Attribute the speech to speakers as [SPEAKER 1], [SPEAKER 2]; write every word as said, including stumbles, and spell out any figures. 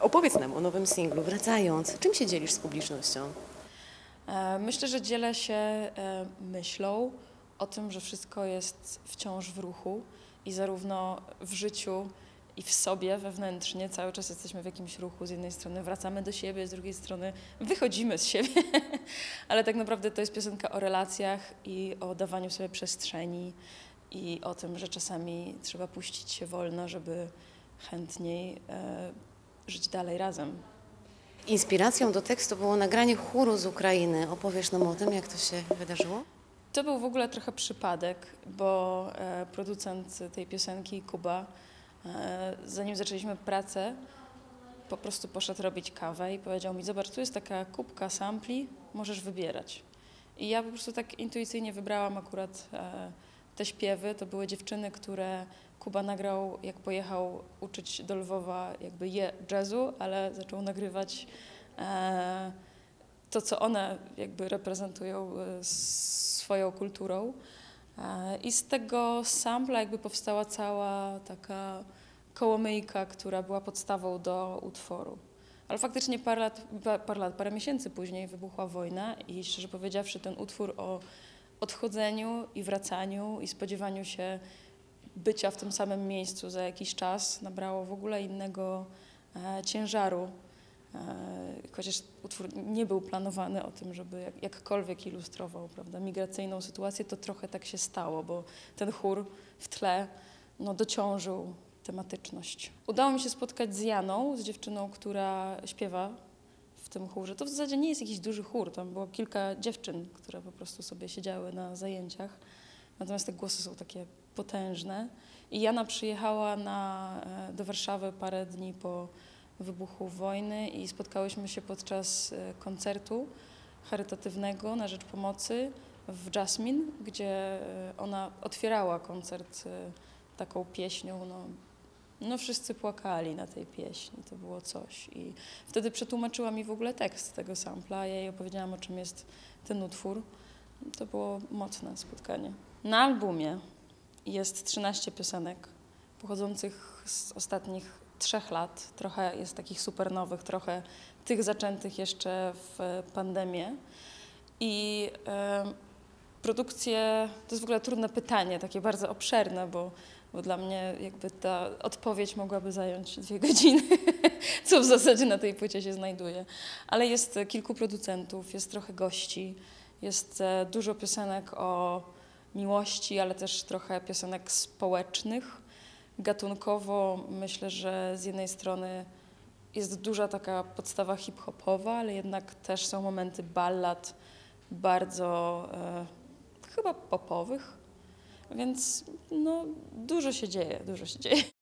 [SPEAKER 1] opowiedz nam o nowym singlu, wracając. Czym się dzielisz z publicznością?
[SPEAKER 2] Myślę, że dzielę się myślą o tym, że wszystko jest wciąż w ruchu i zarówno w życiu i w sobie wewnętrznie cały czas jesteśmy w jakimś ruchu. Z jednej strony wracamy do siebie, z drugiej strony wychodzimy z siebie. Ale tak naprawdę to jest piosenka o relacjach i o dawaniu sobie przestrzeni i o tym, że czasami trzeba puścić się wolno, żeby chętniej e, żyć dalej razem.
[SPEAKER 1] Inspiracją do tekstu było nagranie chóru z Ukrainy. Opowiesz nam o tym, jak to się wydarzyło?
[SPEAKER 2] To był w ogóle trochę przypadek, bo e, producent tej piosenki, Kuba, e, zanim zaczęliśmy pracę, po prostu poszedł robić kawę i powiedział mi: zobacz, tu jest taka kubka sampli, możesz wybierać. I ja po prostu tak intuicyjnie wybrałam akurat e, te śpiewy. To były dziewczyny, które Kuba nagrał, jak pojechał uczyć do Lwowa jakby je jazzu, ale zaczął nagrywać e, to, co one jakby reprezentują e, swoją kulturą. E, I z tego sampla jakby powstała cała taka kołomyjka, która była podstawą do utworu. Ale faktycznie parę lat, parę lat, parę miesięcy później wybuchła wojna i szczerze powiedziawszy ten utwór o odchodzeniu i wracaniu i spodziewaniu się bycia w tym samym miejscu za jakiś czas nabrało w ogóle innego e, ciężaru. E, chociaż utwór nie był planowany o tym, żeby jak, jakkolwiek ilustrował, prawda, migracyjną sytuację, to trochę tak się stało, bo ten chór w tle no, dociążył tematyczność. Udało mi się spotkać z Janą, z dziewczyną, która śpiewa w tym chórze. To w zasadzie nie jest jakiś duży chór, tam było kilka dziewczyn, które po prostu sobie siedziały na zajęciach, natomiast te głosy są takie potężne. I Jana przyjechała na, do Warszawy parę dni po wybuchu wojny i spotkałyśmy się podczas koncertu charytatywnego na rzecz pomocy w Jasmine, gdzie ona otwierała koncert taką pieśnią. No, no wszyscy płakali na tej pieśni, to było coś. I wtedy przetłumaczyła mi w ogóle tekst tego sampla, ja jej opowiedziałam, o czym jest ten utwór. To było mocne spotkanie. Na albumie jest trzynaście piosenek pochodzących z ostatnich trzech lat. Trochę jest takich super nowych, trochę tych zaczętych jeszcze w pandemię. I e, produkcje, to jest w ogóle trudne pytanie, takie bardzo obszerne, bo, bo dla mnie jakby ta odpowiedź mogłaby zająć dwie godziny, co w zasadzie na tej płycie się znajduje. Ale jest kilku producentów, jest trochę gości, jest e, dużo piosenek o miłości, ale też trochę piosenek społecznych. Gatunkowo myślę, że z jednej strony jest duża taka podstawa hip-hopowa, ale jednak też są momenty ballad bardzo e, chyba popowych, więc no, dużo się dzieje, dużo się dzieje.